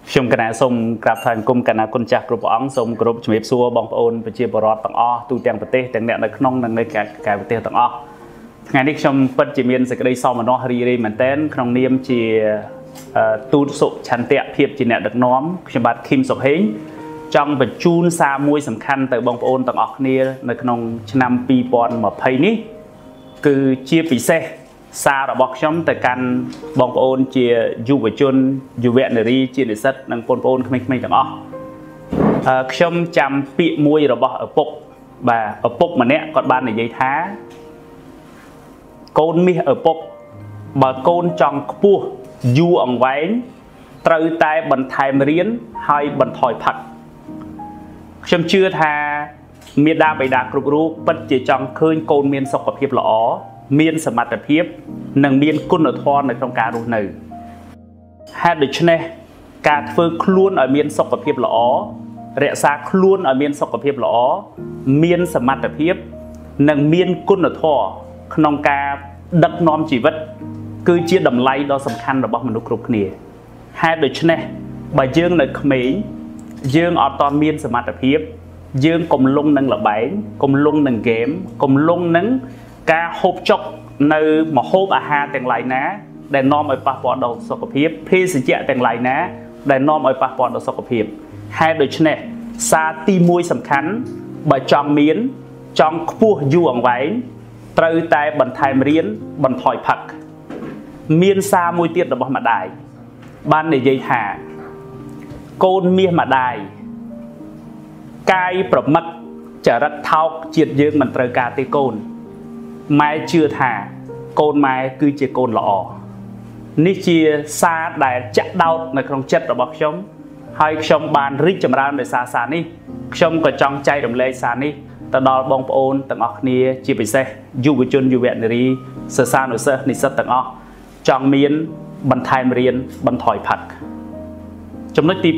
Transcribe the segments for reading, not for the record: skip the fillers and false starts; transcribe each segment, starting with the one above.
ខ្ញុំកណាសូមក្រាបថ្លែងគុំកណាគុណចាស់គ្រប់ព្រះអង្គសូមគោរពជំរាបសួរបងប្អូនប្រជាពលរដ្ឋទាំងអស់ទូទាំងប្រទេសទាំងអ្នកនៅក្នុងនិងនៅក្រៅប្រទេសទាំងអស់ថ្ងៃនេះខ្ញុំពិតជាមានសេចក្តីសោមនស្សរីករាយមែនទែនក្នុងនាមជាទូតសុឆន្ទៈភាពជាអ្នកដឹកនាំខ្ញុំបាទឃីមសុខហេងចង់បញ្ជូនសារមួយសំខាន់ទៅបងប្អូនទាំងអស់គ្នានៅក្នុងឆ្នាំ2020នេះគឺជាពិសេសសាររបស់ខ្ញុំទៅកាន់បងប្អូនជាយុវជនយុវនារីជានិស្សិតនិងបងប្អូនក្មេងៗទាំងអស់ខ្ញុំចាំពាក្យមួយរបស់ឪពុកបាទឪពុកម្នាក់គាត់បាននិយាយថាកូនមាសឪពុកបើកូនចង់ខ្ពស់យូរអង្វែងត្រូវតែបន្ថែមរៀនហើយបន្ថយផឹកខ្ញុំជឿថាមាតាបិតាគ្រប់រូបពិតជាចង់ឃើញកូនមានសុខភាពល្អមានសមត្ថភាពនិងមានគុណធម៌នៅក្នុងការរស់នៅហេតុដូច្នេះការធ្វើខ្លួនឲ្យមានសុខភាពល្អរក្សាខ្លួនឲ្យមានសុខភាពល្អមានសមត្ថភាពនិងមានគុណធម៌ក្នុងការដឹកនាំជីវិតគឺជាតម្លៃដ៏សំខាន់របស់មនុស្សគ្រប់គ្នាហេតុដូច្នេះបើយើងនៅក្មេងយើងអត់តមានសមត្ថភាពយើងកុំលងនឹងល្បែងកុំលងនឹងហ្គេមកុំលងនឹងការហូបចុកនៅម្ហូបអាហារទាំងឡាយណាដែលនាំឲ្យប៉ះពាល់ដល់សុខភាពភេសជ្ជៈទាំងឡាយណាដែលនាំឲ្យប៉ះពាល់ដល់សុខភាពហេតុដូច្នេះសារទី1សំខាន់បើចង់មានចង់ខ្ពស់យូរអង្វែងត្រូវតែបន្ថែមរៀនបន្ថយផឹកមានសារមួយទៀតរបស់ម្ដាយបាននិយាយថាកូនមាសម្ដាយកាយប្រមឹកចរិតថោកជាតិយើងមិនត្រូវការទេកូនម៉ែជឿថាកូនម៉ែគឺជាកូនល្អនេះជាសារដែលចាក់ដោតនៅក្នុងចិត្តរបស់ខ្ញុំហើយខ្ញុំបានរីកចម្រើនដោយសារនេះខ្ញុំក៏ចង់ចែករំលែកសារនេះទៅដល់បងប្អូនទាំងអស់គ្នាជាពិសេសយុវជនយុវនារីសិស្សានុសិស្សនិស្សិតទាំងអស់ចង់មានបន្ថែមរៀនបន្ថយផឹកចំណុចទី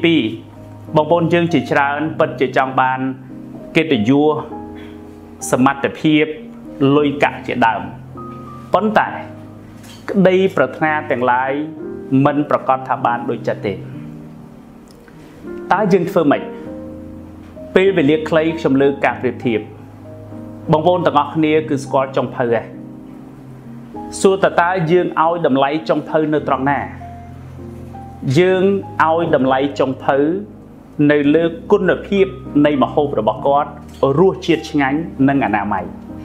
2បងប្អូនយើងជាច្រើនពិតជាចង់បានកិត្តិយសសមត្ថភាពលុយកាក់ជាដើមប៉ុន្តែក្តីប្រាថ្នាទាំងឡាយមិនប្រកាសថាបានដូចចិត្តទេតើយើងធ្វើម៉េចពេលវេលាខ្លីខ្ញុំលើកការប្រៀបធៀបបងប្អូនទាំងអស់គ្នាគឺស្គាល់ចុងភៅហ៎សួរតើយើងឲ្យតម្លៃចុងភៅនៅត្រង់ណាយើងឲ្យតម្លៃចុងភៅនៅលើគុណភាពនៃម្ហូបរបស់គាត់រសជាតិឆ្ងាញ់និងអនាម័យ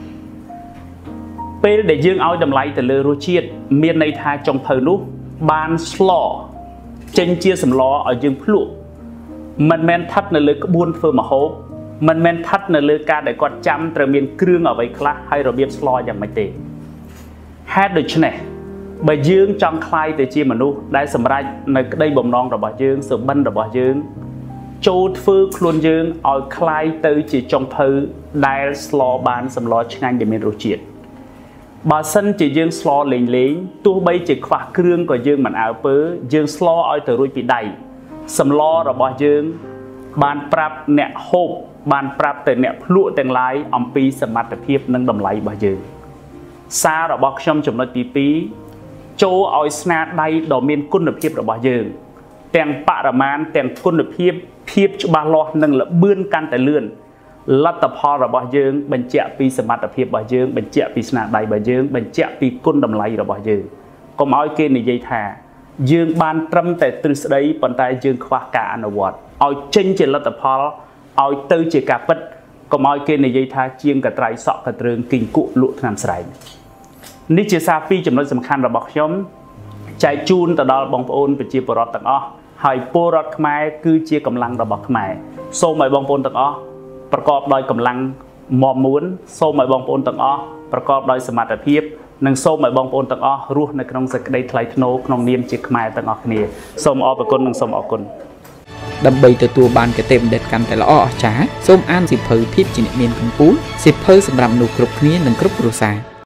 ពេលដែលយើងឲ្យតម្លៃទៅលើរសជាតិមានន័យថាចុងភៅនោះបានស្លចេញជាសម្លឲ្យយើងភ្លក់មិនមែនស្ថិតនៅលើក្បួនធ្វើម្ហូបមិនមែនស្ថិតនៅលើការដែលគាត់ចាំត្រូវមានគ្រឿងអ្វីខ្លះហើយរបៀបស្លយ៉ាងម៉េចទេហេតុដូច្នេះបើយើងចង់ក្លាយទៅជាមនុស្សដែលសម្រេចនៅក្តីបំណងរបស់យើងសុបិនរបស់យើងចូលធ្វើខ្លួនយើងឲ្យคล้ายទៅជាចុងភៅដែលស្លបានសម្លឆ្ងាញ់ដែលមានរសជាតិបើសិនជាយើងស្លលេងទោះបីជាខ្វះគ្រឿងក៏យើងមិនអើពើយើងស្លឲ្យទៅរួចពីដៃសម្លរបស់យើងបានប្រាប់អ្នកហូបបានប្រាប់ទៅអ្នកភ្លក់ទាំងឡាយអំពីសមត្ថភាពនិងតម្លៃរបស់យើងសាររបស់ខ្ញុំចំណុចទី2ចូលឲ្យស្នាដៃដ៏មានគុណភាពរបស់យើងទាំងបរិមាណទាំងគុណភាពភាពច្បាស់លាស់និងល្បឿនកាន់តែលឿនលទ្ធផលរបស់យើងបញ្ជាក់ពីសមត្ថភាពរបស់យើងបញ្ជាក់ពីស្នាដៃរបស់យើងបញ្ជាក់ពីគុណតម្លៃរបស់យើងកុំឲ្យគេនិយាយថាយើងបានត្រឹមតែទ្រឹស្ដីប៉ុន្តែយើងខ្វះការអនុវត្តឲ្យចេញជាលទ្ធផលឲ្យទៅជាការពិតកុំឲ្យគេនិយាយថាជាងកត្រៃសក់កត្រើងគីងគក់លក់ថ្នាំស្រែងនេះជាសារពីរចំណុចសំខាន់របស់ខ្ញុំចែកជូនទៅដល់បងប្អូនប្រជាពលរដ្ឋទាំងអស់ហើយពលរដ្ឋខ្មែរគឺជាកម្លាំងរបស់ខ្មែរសូមឲ្យបងប្អូនទាំងអស់ប្រកបដោយកម្លាំងមាំមួនសូមឲ្យបងប្អូនទាំងអស់ប្រកបដោយសមត្ថភាពនិងសូមឲ្យបងប្អូនទាំងអស់រស់នៅក្នុងសេចក្តីថ្លៃថ្នូរក្នុងនាមជាខ្មែរទាំងអស់គ្នាសូមអរគុណនិងសូមអរគុណដើម្បីទទួលបានគតិបណ្ឌិតកាន់តែល្អអស្ចារ្យសូមអានសៀវភៅភាពជាអ្នកមានកម្ពុជាសៀវភៅសម្រាប់មនុស្សគ្រប់គ្នានិងគ្រប់គ្រួសារ